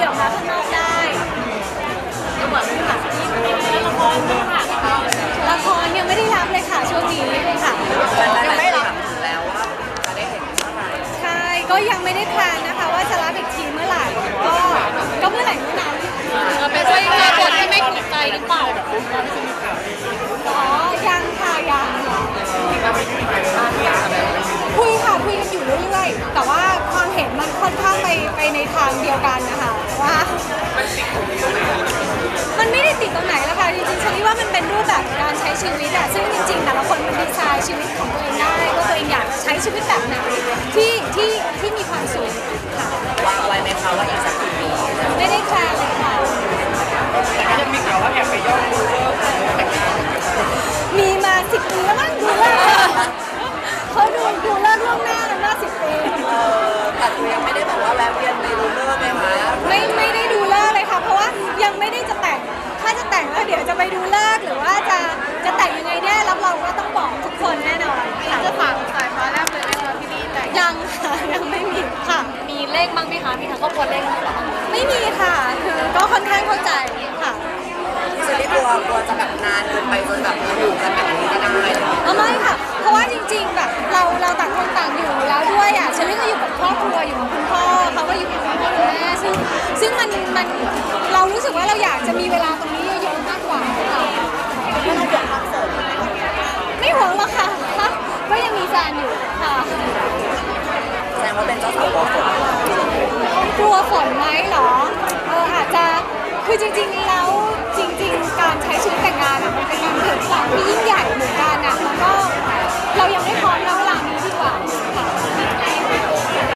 ออกมาข้างนอกได้ก็เหมือนค่ะละครค่ะละครยังไม่ได้รับเลยค่ะช่วงนี้ค่ะยังไม่รับแล้วว่าจะได้เห็นเมื่อไหร่ใช่ก็ยังไม่ได้แพลนนะคะว่าจะรับอีกทีเมื่อไหร่ก็เมื่อไหร่เมื่อนั้นเป็นด้วยงานบทที่ไม่ถูกใจหรือเปล่าอ๋อยังค่ะยังคุยค่ะคุยกันอยู่เรื่อยๆแต่ว่าความเห็นมันค่อนข้างไปในทางเดียวกันนะคะว่ามันไม่ได้ติดตรงไหนแล้วค่ะจริงๆฉันว่ามันเป็นรูปแบบการใช้ชีวิตอะซึ่งจริงๆแต่ละคนมันดีไซน์ชีวิตของตัวเองได้ว่าตัวเองอยากใช้ชีวิตแบบไหนที่มีความสุขค่ะวางไว้ไหมคะว่าอีกสักกี่ปีไม่ได้แพลนเลยค่ะแต่ก็ยังมีข่าวว่าแอบไปย่องดูเลิกมีมา10 ปีแล้วมั้งดูเลิกเขาดูเลิกล่วงหน้ากันมา10 ปีแต่ตัวยังไม่ได้แบบว่าแวะเวียนไปดูเลิกเลยคะไม่ได้ดูเลิกเลยค่ะเพราะว่ายังไม่ได้จะแต่งถ้าจะแต่งแล้วเดี๋ยวจะไปดูเลิกหรือว่าจะแต่งยังไงเนี่ยรับรองว่าต้องบอกทุกคนแน่นอนจะฝากสายฟ้าแลบเลยไหมคะพี่ดีแต่ยังค่ะยังไม่มีค่ะมีเลขบ้างไหมคะมีทางครอบครัวเลขบ้างไหมไม่มีค่ะคือก็ค่อนข้างเข้าใจค่ะจะได้กลัวจะแบบนานเกินไปจนแบบอยู่กันแบบนี้ก็ได้ไม่ค่ะเพราะว่าจริงๆแบบเราต่างคนต่างอยู่แล้วด้วยอ่ะฉันก็อยู่กับครอบครัวอยู่กับคุณพ่อเขาก็อยู่กับคุณพ่อคุณแม่ซึ่งมันเรารู้สึกว่าเราอยากจะมีเวลาตรงนี้เยอะๆมากกว่าค่ะไม่ต้องเดือดร้อนเสริมไม่หวงหรอกค่ะก็ยังมีแฟนอยู่ค่ะแสดงว่าเป็นเจ้าสาวกลัวฝนกลัวฝนไหมเหรออาจจะคือจริงๆแล้ว